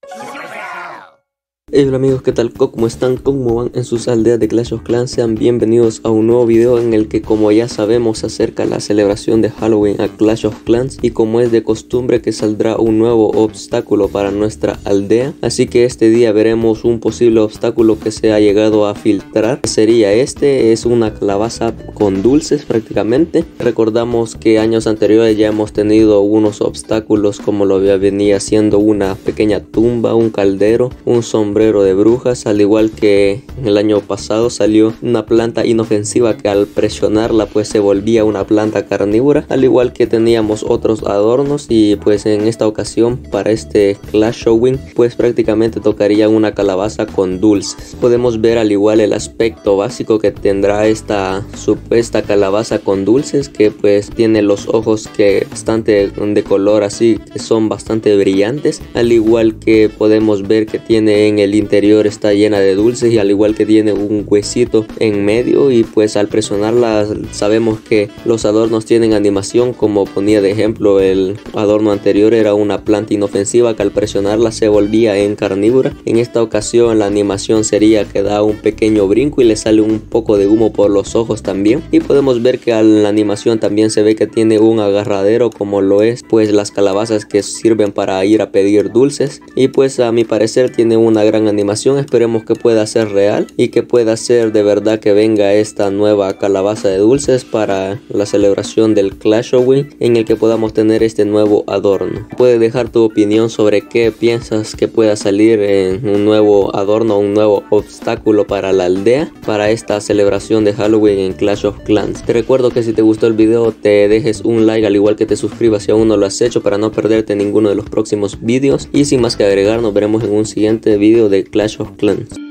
Hey, hola amigos, ¿qué tal? ¿Cómo están? ¿Cómo van en sus aldeas de Clash of Clans? Sean bienvenidos a un nuevo video en el que, como ya sabemos, se acerca la celebración de Halloween a Clash of Clans, y como es de costumbre que saldrá un nuevo obstáculo para nuestra aldea. Así que este día veremos un posible obstáculo que se ha llegado a filtrar. Sería es una calabaza con dulces prácticamente. Recordamos que años anteriores ya hemos tenido unos obstáculos como lo venía siendo una pequeña tumba, un caldero, un sombrero de brujas, al igual que el año pasado salió una planta inofensiva que al presionarla pues se volvía una planta carnívora, al igual que teníamos otros adornos. Y pues en esta ocasión, para este Clash Showing, pues prácticamente tocaría una calabaza con dulces. Podemos ver al igual el aspecto básico que tendrá esta supuesta calabaza con dulces, que pues tiene los ojos que bastante de color así, que son bastante brillantes, al igual que podemos ver que tiene en el interior está llena de dulces, y al igual que tiene un huesito en medio. Y pues al presionarla sabemos que los adornos tienen animación, como ponía de ejemplo el adorno anterior, era una planta inofensiva que al presionarla se volvía en carnívora. En esta ocasión la animación sería que da un pequeño brinco y le sale un poco de humo por los ojos también. Y podemos ver que a la animación también se ve que tiene un agarradero, como lo es pues las calabazas que sirven para ir a pedir dulces. Y pues a mi parecer tiene una gran animación. Esperemos que pueda ser real y que pueda ser de verdad que venga esta nueva calabaza de dulces para la celebración del Clash Showing, en el que podamos tener este nuevo adorno. Puedes dejar tu opinión sobre qué piensas que pueda salir en un nuevo adorno, un nuevo obstáculo para la aldea para esta celebración de Halloween en Clash of Clans. Te recuerdo que si te gustó el video te dejes un like, al igual que te suscribas si aún no lo has hecho, para no perderte ninguno de los próximos vídeos. Y sin más que agregar, nos veremos en un siguiente vídeo de Clash of Clans.